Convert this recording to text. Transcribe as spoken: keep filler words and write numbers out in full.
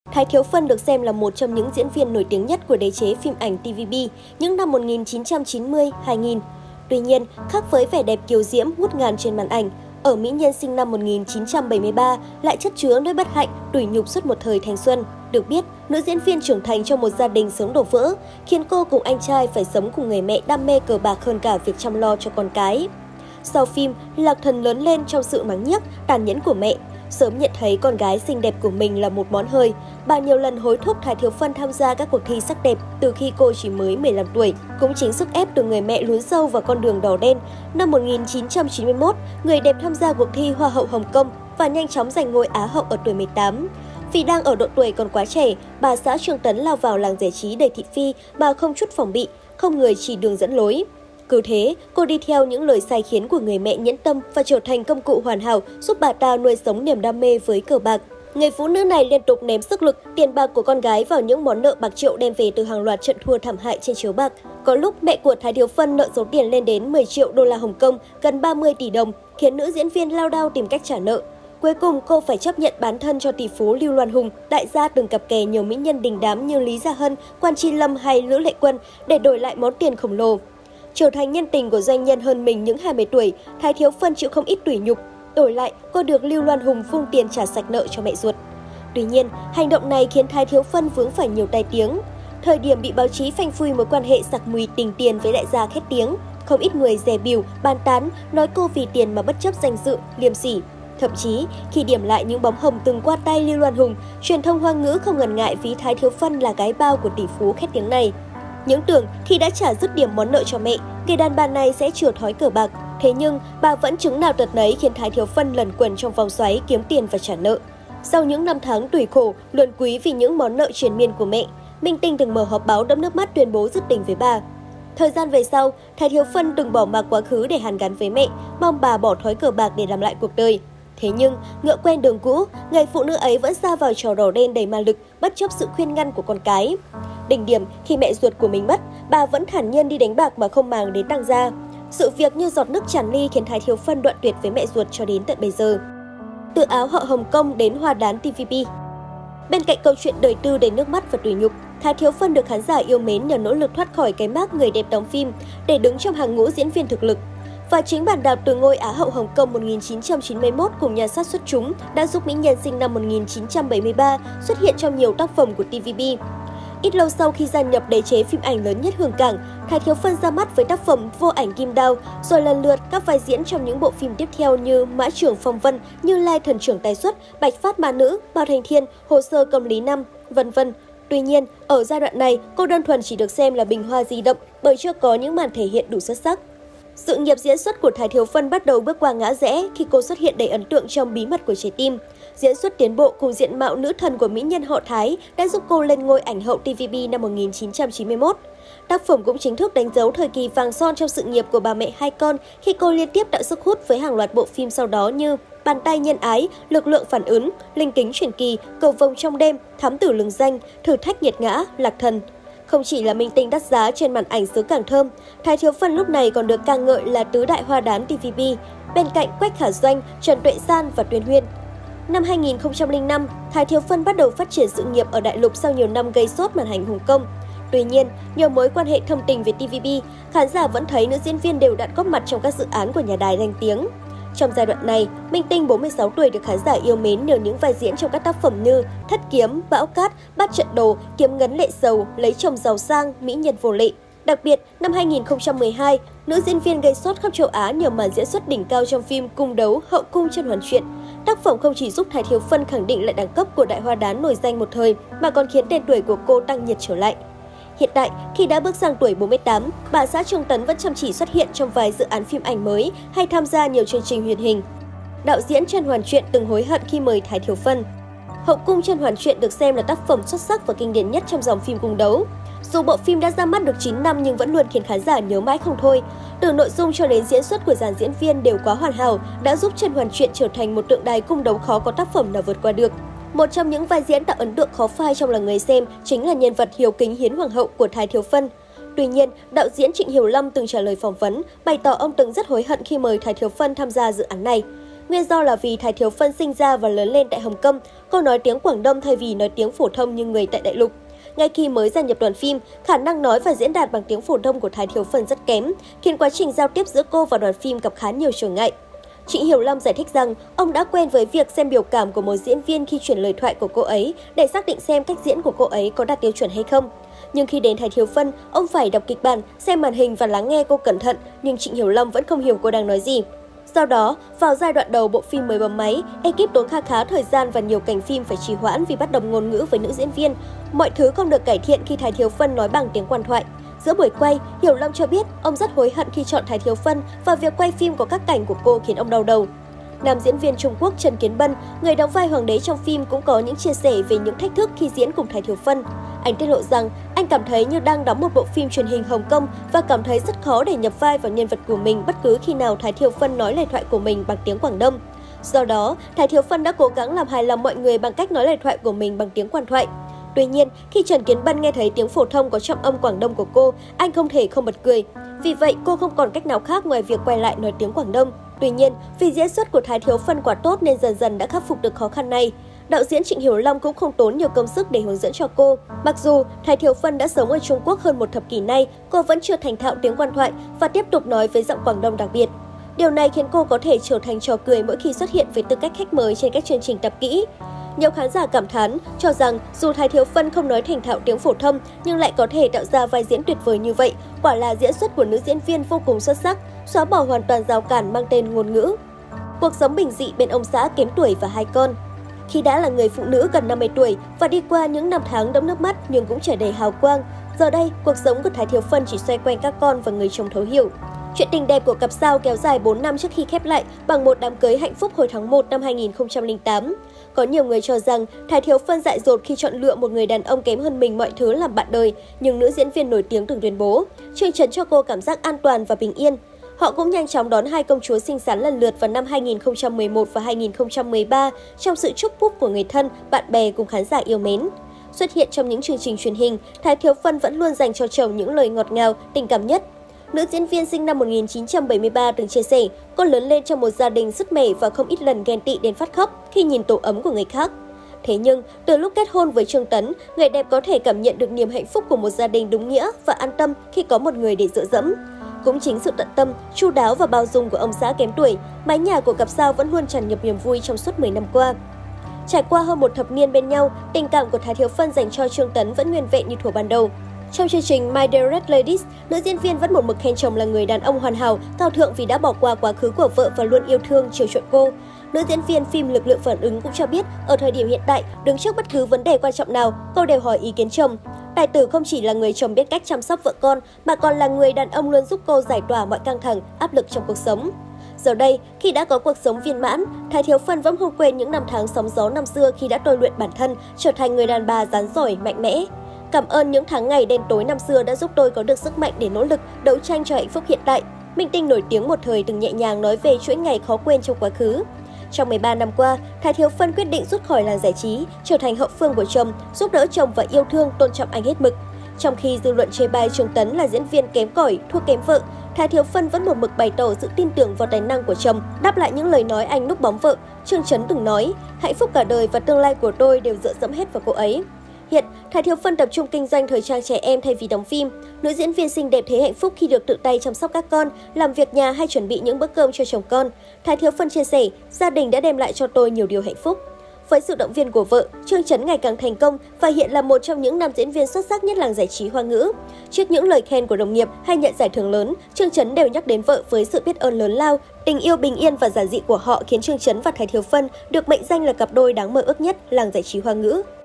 Thái Thiếu Phân được xem là một trong những diễn viên nổi tiếng nhất của đế chế phim ảnh tê vê bê những năm một nghìn chín trăm chín mươi đến hai nghìn. Tuy nhiên, khác với vẻ đẹp kiều diễm ngút ngàn trên màn ảnh, ở mỹ nhân sinh năm một nghìn chín trăm bảy mươi ba lại chất chứa nỗi bất hạnh, tủi nhục suốt một thời thanh xuân. Được biết, nữ diễn viên trưởng thành trong một gia đình sống đổ vỡ, khiến cô cùng anh trai phải sống cùng người mẹ đam mê cờ bạc hơn cả việc chăm lo cho con cái. Sau phim, Lạc Thần lớn lên trong sự mắng nhiếc, tàn nhẫn của mẹ. Sớm nhận thấy con gái xinh đẹp của mình là một món hời, bà nhiều lần hối thúc Thái Thiếu Phân tham gia các cuộc thi sắc đẹp từ khi cô chỉ mới mười lăm tuổi. Cũng chính sức ép từ người mẹ lún sâu vào con đường đỏ đen, năm một nghìn chín trăm chín mươi mốt, người đẹp tham gia cuộc thi Hoa hậu Hồng Kông và nhanh chóng giành ngôi Á hậu ở tuổi mười tám. Vì đang ở độ tuổi còn quá trẻ, bà xã Trương Tấn lao vào làng giải trí đầy thị phi mà không chút phòng bị, không người chỉ đường dẫn lối. Cứ thế, cô đi theo những lời sai khiến của người mẹ nhẫn tâm và trở thành công cụ hoàn hảo giúp bà ta nuôi sống niềm đam mê với cờ bạc. Người phụ nữ này liên tục ném sức lực, tiền bạc của con gái vào những món nợ bạc triệu đem về từ hàng loạt trận thua thảm hại trên chiếu bạc. Có lúc mẹ của Thái Thiếu Phân nợ số tiền lên đến mười triệu đô la Hồng Kông, gần ba mươi tỷ đồng, khiến nữ diễn viên lao đao tìm cách trả nợ. Cuối cùng, cô phải chấp nhận bán thân cho tỷ phú Lưu Loan Hùng, đại gia từng cặp kè nhiều mỹ nhân đình đám như Lý Gia Hân, Quan Chi Lâm hay Lữ Lệ Quân để đổi lại món tiền khổng lồ. Trở thành nhân tình của doanh nhân hơn mình những hai mươi tuổi, Thái Thiếu Phân chịu không ít tủi nhục. Đổi lại, cô được Lưu Loan Hùng vung tiền trả sạch nợ cho mẹ ruột. Tuy nhiên, hành động này khiến Thái Thiếu Phân vướng phải nhiều tai tiếng. Thời điểm bị báo chí phanh phui mối quan hệ sặc mùi tình tiền với đại gia khét tiếng, không ít người dè bỉu, bàn tán, nói cô vì tiền mà bất chấp danh dự, liêm sỉ. Thậm chí, khi điểm lại những bóng hồng từng qua tay Lưu Loan Hùng, truyền thông Hoa ngữ không ngần ngại ví Thái Thiếu Phân là gái bao của tỷ phú khét tiếng này. Những tưởng khi đã trả dứt điểm món nợ cho mẹ, người đàn bà này sẽ chừa thói cờ bạc. Thế nhưng, bà vẫn chứng nào tật nấy khiến Thái Thiếu Phân lẩn quẩn trong vòng xoáy kiếm tiền và trả nợ. Sau những năm tháng tủi khổ, luẩn quý vì những món nợ triền miên của mẹ, Minh Tinh từng mở họp báo đẫm nước mắt tuyên bố dứt tình với bà. Thời gian về sau, Thái Thiếu Phân từng bỏ mặc quá khứ để hàn gắn với mẹ, mong bà bỏ thói cờ bạc để làm lại cuộc đời. Thế nhưng, ngựa quen đường cũ, người phụ nữ ấy vẫn sa vào trò đỏ đen đầy ma lực, bất chấp sự khuyên ngăn của con cái. Đỉnh điểm, khi mẹ ruột của mình mất, bà vẫn thản nhiên đi đánh bạc mà không màng đến tang gia. Sự việc như giọt nước tràn ly khiến Thái Thiếu Phân đoạn tuyệt với mẹ ruột cho đến tận bây giờ. Từ áo hậu Hồng Kông đến hoa đán tê vê bê. Bên cạnh câu chuyện đời tư đầy nước mắt và tủi nhục, Thái Thiếu Phân được khán giả yêu mến nhờ nỗ lực thoát khỏi cái mác người đẹp đóng phim để đứng trong hàng ngũ diễn viên thực lực. Và chính bàn đạp từ ngôi Á hậu Hồng Kông một nghìn chín trăm chín mươi mốt cùng nhà sát xuất chúng đã giúp mỹ nhân sinh năm một nghìn chín trăm bảy mươi ba xuất hiện trong nhiều tác phẩm của tê vê bê. Ít lâu sau khi gia nhập đế chế phim ảnh lớn nhất Hương Cảng, Thái Thiếu Phân ra mắt với tác phẩm Vô ảnh Kim Đao, rồi lần lượt các vai diễn trong những bộ phim tiếp theo như Mã trưởng Phong Vân, Như Lai thần trưởng tài xuất, Bạch Phát ma nữ, Bao Thành Thiên, Hồ sơ công lý năm, vân vân. Tuy nhiên, ở giai đoạn này, cô đơn thuần chỉ được xem là bình hoa di động bởi chưa có những màn thể hiện đủ xuất sắc. Sự nghiệp diễn xuất của Thái Thiếu Phân bắt đầu bước qua ngã rẽ khi cô xuất hiện đầy ấn tượng trong Bí mật của trái tim. Diễn xuất tiến bộ cùng diện mạo nữ thần của mỹ nhân họ Thái đã giúp cô lên ngôi ảnh hậu tê vê bê năm một nghìn chín trăm chín mươi mốt. Tác phẩm cũng chính thức đánh dấu thời kỳ vàng son trong sự nghiệp của bà mẹ hai con khi cô liên tiếp tạo sức hút với hàng loạt bộ phim sau đó như Bàn tay nhân ái, Lực lượng phản ứng, Linh kính truyền kỳ, Cầu vồng trong đêm, Thám tử lừng danh, Thử thách nghiệt ngã, Lạc thần. Không chỉ là minh tinh đắt giá trên màn ảnh xứ Cảng Thơm, Thái Thiếu Phân lúc này còn được ca ngợi là tứ đại hoa đán tê vê bê, bên cạnh Quách Khả Doanh, Trần Tuệ San và Tuyên Huyên. Năm hai nghìn không trăm lẻ năm, Thái Thiếu Phân bắt đầu phát triển sự nghiệp ở đại lục sau nhiều năm gây sốt màn ảnh Hồng Kông. Tuy nhiên, nhờ mối quan hệ thâm tình với tê vê bê, khán giả vẫn thấy nữ diễn viên đều đặn góp mặt trong các dự án của nhà đài danh tiếng. Trong giai đoạn này, Minh Tinh bốn mươi sáu tuổi được khán giả yêu mến nhờ những vai diễn trong các tác phẩm như Thất kiếm, Bão cát, Bát trận đồ, Kiếm ngấn lệ sầu, Lấy chồng giàu sang, Mỹ nhân vô lệ. Đặc biệt, năm hai nghìn không trăm mười hai, nữ diễn viên gây sốt khắp châu Á nhờ màn diễn xuất đỉnh cao trong phim Cung đấu Hậu cung甄嬛truyện. Tác phẩm không chỉ giúp Thái Thiếu Phân khẳng định lại đẳng cấp của đại hoa đán nổi danh một thời, mà còn khiến tên tuổi của cô tăng nhiệt trở lại. Hiện tại, khi đã bước sang tuổi bốn mươi tám, bà xã Trương Tấn vẫn chăm chỉ xuất hiện trong vài dự án phim ảnh mới hay tham gia nhiều chương trình truyền hình. Đạo diễn甄嬛truyện từng hối hận khi mời Thái Thiếu Phân. Hậu cung甄嬛truyện được xem là tác phẩm xuất sắc và kinh điển nhất trong dòng phim cung đấu. Dù bộ phim đã ra mắt được chín năm nhưng vẫn luôn khiến khán giả nhớ mãi không thôi. Từ nội dung cho đến diễn xuất của dàn diễn viên đều quá hoàn hảo, đã giúp甄嬛truyện trở thành một tượng đài cung đấu khó có tác phẩm nào vượt qua được. Một trong những vai diễn tạo ấn tượng khó phai trong lòng người xem chính là nhân vật hiếu kính hiến hoàng hậu của Thái Thiếu Phân. Tuy nhiên, đạo diễn Trịnh Hiểu Lâm từng trả lời phỏng vấn, bày tỏ ông từng rất hối hận khi mời Thái Thiếu Phân tham gia dự án này. Nguyên do là vì Thái Thiếu Phân sinh ra và lớn lên tại Hồng Kông, cô nói tiếng Quảng Đông thay vì nói tiếng phổ thông như người tại đại lục. Ngay khi mới gia nhập đoàn phim, khả năng nói và diễn đạt bằng tiếng phổ thông của Thái Thiếu Phân rất kém, khiến quá trình giao tiếp giữa cô và đoàn phim gặp khá nhiều trở ngại. Trịnh Hiểu Long giải thích rằng ông đã quen với việc xem biểu cảm của một diễn viên khi chuyển lời thoại của cô ấy để xác định xem cách diễn của cô ấy có đạt tiêu chuẩn hay không. Nhưng khi đến Thái Thiếu Phân, ông phải đọc kịch bản, xem màn hình và lắng nghe cô cẩn thận, nhưng Trịnh Hiểu Long vẫn không hiểu cô đang nói gì. Do đó, vào giai đoạn đầu bộ phim mới bấm máy, ekip tốn kha khá thời gian và nhiều cảnh phim phải trì hoãn vì bất đồng ngôn ngữ với nữ diễn viên. Mọi thứ không được cải thiện khi Thái Thiếu Phân nói bằng tiếng quan thoại. Giữa buổi quay, Hiểu Long cho biết ông rất hối hận khi chọn Thái Thiếu Phân và việc quay phim có các cảnh của cô khiến ông đau đầu. Nam diễn viên Trung Quốc Trần Kiến Bân, người đóng vai hoàng đế trong phim cũng có những chia sẻ về những thách thức khi diễn cùng Thái Thiếu Phân. Anh tiết lộ rằng anh cảm thấy như đang đóng một bộ phim truyền hình Hồng Kông và cảm thấy rất khó để nhập vai vào nhân vật của mình bất cứ khi nào Thái Thiếu Phân nói lời thoại của mình bằng tiếng Quảng Đông. Do đó, Thái Thiếu Phân đã cố gắng làm hài lòng mọi người bằng cách nói lời thoại của mình bằng tiếng quan thoại. Tuy nhiên, khi Trần Kiến Bân nghe thấy tiếng phổ thông có trọng âm Quảng Đông của cô, anh không thể không bật cười. Vì vậy, cô không còn cách nào khác ngoài việc quay lại nói tiếng Quảng Đông. Tuy nhiên, vì diễn xuất của Thái Thiếu Phân quá tốt nên dần dần đã khắc phục được khó khăn này. Đạo diễn Trịnh Hiểu Long cũng không tốn nhiều công sức để hướng dẫn cho cô. Mặc dù Thái Thiếu Phân đã sống ở Trung Quốc hơn một thập kỷ nay, cô vẫn chưa thành thạo tiếng quan thoại và tiếp tục nói với giọng Quảng Đông đặc biệt. Điều này khiến cô có thể trở thành trò cười mỗi khi xuất hiện với tư cách khách mời trên các chương trình tập kỹ. Nhiều khán giả cảm thán cho rằng dù Thái Thiếu Phân không nói thành thạo tiếng phổ thông nhưng lại có thể tạo ra vai diễn tuyệt vời như vậy, quả là diễn xuất của nữ diễn viên vô cùng xuất sắc, xóa bỏ hoàn toàn rào cản mang tên ngôn ngữ. Cuộc sống bình dị bên ông xã kém tuổi và hai con. Khi đã là người phụ nữ gần năm mươi tuổi và đi qua những năm tháng đẫm nước mắt nhưng cũng tràn đầy hào quang, giờ đây cuộc sống của Thái Thiếu Phân chỉ xoay quanh các con và người chồng thấu hiểu. Chuyện tình đẹp của cặp sao kéo dài bốn năm trước khi khép lại bằng một đám cưới hạnh phúc hồi tháng một năm hai nghìn không trăm lẻ tám. Có nhiều người cho rằng Thái Thiếu Phân dại dột khi chọn lựa một người đàn ông kém hơn mình mọi thứ làm bạn đời, nhưng nữ diễn viên nổi tiếng từng tuyên bố, chương trấn cho cô cảm giác an toàn và bình yên. Họ cũng nhanh chóng đón hai công chúa xinh xắn lần lượt vào năm hai nghìn không trăm mười một và hai nghìn không trăm mười ba trong sự chúc phúc của người thân, bạn bè cùng khán giả yêu mến. Xuất hiện trong những chương trình truyền hình, Thái Thiếu Phân vẫn luôn dành cho chồng những lời ngọt ngào, tình cảm nhất. Nữ diễn viên sinh năm một nghìn chín trăm bảy mươi ba từng chia sẻ, cô lớn lên trong một gia đình sứt mẻ và không ít lần ghen tị đến phát khóc khi nhìn tổ ấm của người khác. Thế nhưng, từ lúc kết hôn với Trương Tấn, người đẹp có thể cảm nhận được niềm hạnh phúc của một gia đình đúng nghĩa và an tâm khi có một người để dựa dẫm. Cũng chính sự tận tâm, chu đáo và bao dung của ông xã kém tuổi, mái nhà của cặp sao vẫn luôn tràn ngập niềm vui trong suốt mười năm qua. Trải qua hơn một thập niên bên nhau, tình cảm của Thái Thiếu Phân dành cho Trương Tấn vẫn nguyên vẹn như thuở ban đầu. Trong chương trình My Dearest Ladies, nữ diễn viên vẫn một mực khen chồng là người đàn ông hoàn hảo, cao thượng vì đã bỏ qua quá khứ của vợ và luôn yêu thương, chiều chuộng cô. Nữ diễn viên phim Lực lượng phản ứng cũng cho biết, ở thời điểm hiện tại, đứng trước bất cứ vấn đề quan trọng nào, cô đều hỏi ý kiến chồng. Tài tử không chỉ là người chồng biết cách chăm sóc vợ con, mà còn là người đàn ông luôn giúp cô giải tỏa mọi căng thẳng, áp lực trong cuộc sống. Giờ đây, khi đã có cuộc sống viên mãn, Thái Thiếu Phân vẫn không quên những năm tháng sóng gió năm xưa khi đã tôi luyện bản thân, trở thành người đàn bà rắn giỏi, mạnh mẽ. Cảm ơn những tháng ngày đen tối năm xưa đã giúp tôi có được sức mạnh để nỗ lực, đấu tranh cho hạnh phúc hiện tại. Minh tinh nổi tiếng một thời từng nhẹ nhàng nói về chuỗi ngày khó quên trong quá khứ. Trong mười ba năm qua, Thái Thiếu Phân quyết định rút khỏi làng giải trí, trở thành hậu phương của chồng, giúp đỡ chồng và yêu thương, tôn trọng anh hết mực. Trong khi dư luận chê bai Trương Tấn là diễn viên kém cỏi, thua kém vợ, Thái Thiếu Phân vẫn một mực bày tỏ sự tin tưởng vào tài năng của chồng, đáp lại những lời nói anh núp bóng vợ. Trương Trấn từng nói, hạnh phúc cả đời và tương lai của tôi đều dựa dẫm hết vào cô ấy. Hiện, Thái Thiếu Phân tập trung kinh doanh thời trang trẻ em thay vì đóng phim. Nữ diễn viên xinh đẹp thấy hạnh phúc khi được tự tay chăm sóc các con, làm việc nhà hay chuẩn bị những bữa cơm cho chồng con. Thái Thiếu Phân chia sẻ, gia đình đã đem lại cho tôi nhiều điều hạnh phúc. Với sự động viên của vợ, Trương Trấn ngày càng thành công và hiện là một trong những nam diễn viên xuất sắc nhất làng giải trí Hoa ngữ. Trước những lời khen của đồng nghiệp hay nhận giải thưởng lớn, Trương Trấn đều nhắc đến vợ với sự biết ơn lớn lao. Tình yêu bình yên và giản dị của họ khiến Trương Trấn và Thái Thiếu Phân được mệnh danh là cặp đôi đáng mơ ước nhất làng giải trí Hoa ngữ.